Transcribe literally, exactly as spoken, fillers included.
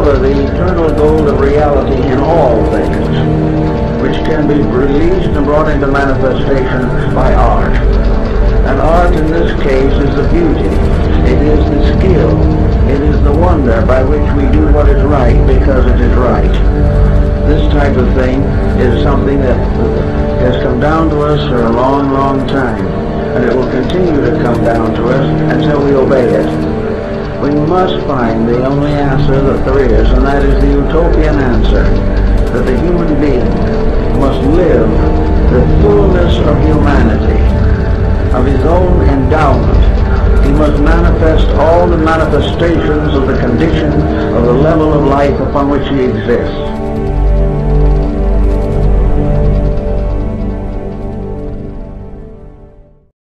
discover the eternal gold of reality in all things, which can be released and brought into manifestation by art. And art in this case is the beauty, it is the skill, it is the wonder by which we do what is right because it is right. This type of thing is something that has come down to us for a long, long time, and it will continue to come down to us until we obey it. We must find the only answer that there is, and that is the utopian answer, that the human being must live the fullness of humanity, of his own endowment. He must manifest all the manifestations of the condition of the level of life upon which he exists.